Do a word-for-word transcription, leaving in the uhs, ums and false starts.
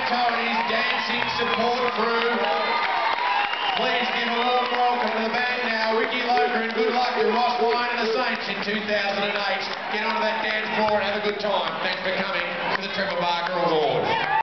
Santo and his dancing support crew. Please give a warm welcome to the band now, Ricky Loker, and good luck to Ross Wine and the Saints in two thousand eight. Get onto that dance floor and have a good time. Thanks for coming to the Trevor Barker Award.